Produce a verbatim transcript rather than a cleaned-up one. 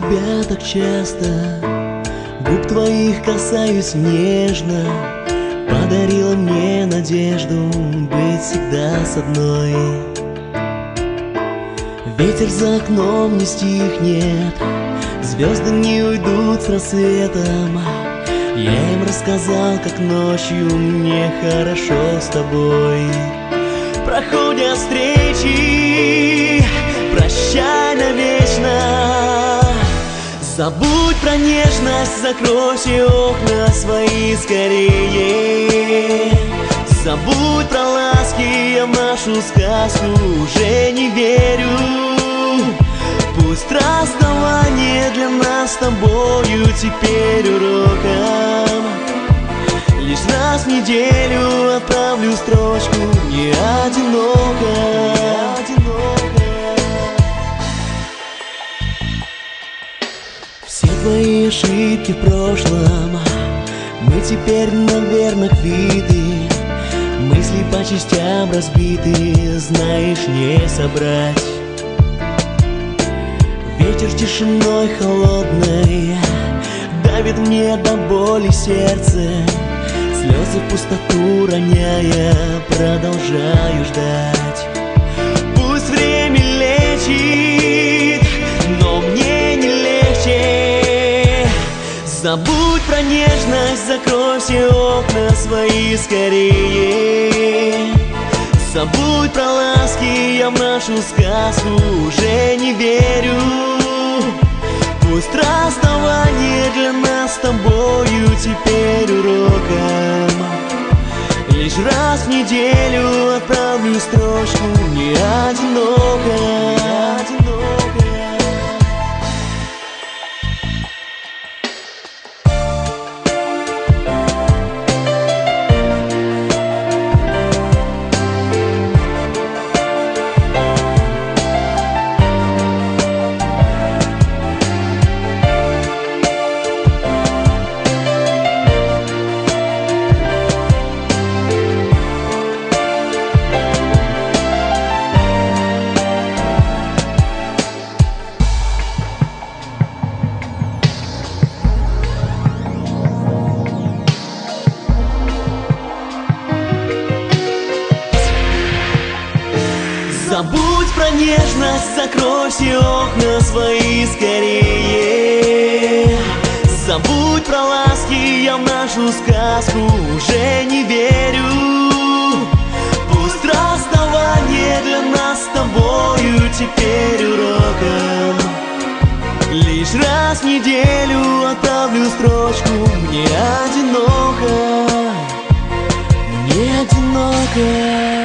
тебя так часто, губ твоих касаюсь нежно. Подарила мне надежду быть всегда с одной. Ветер за окном не стихнет, звезды не уйдут с рассветом. Я им рассказал, как ночью мне хорошо с тобой. Проходят встречи, прощай навечно. Забудь про нежность, закрой все окна свои скорее. Забудь про ласки, я в нашу сказку уже не верю. Пусть расставание для нас с тобою теперь уроком. Лишь раз в неделю отправлю строчку не одиноко. Все твои ошибки в прошлом мы теперь, наверное, квиты. Мысли по частям разбиты, знаешь, не собрать. Ветер тишиной холодной давит мне до боли сердце. Слезы в пустоту роняя, продолжаю ждать. Пусть время лечит, но мне не легче. Забудь про нежность, закрой все окна свои скорее. Забудь про ласки, я в нашу сказку уже не верю. Пусть расставание для нас с тобою теперь уроком. Лишь раз в неделю отправлю строчку не одиноко. Забудь про нежность, закрой все окна свои скорее. Забудь про ласки, я в нашу сказку уже не верю. Пусть расставание для нас с тобою теперь уроком. Лишь раз в неделю отправлю строчку мне одиноко. Мне одиноко.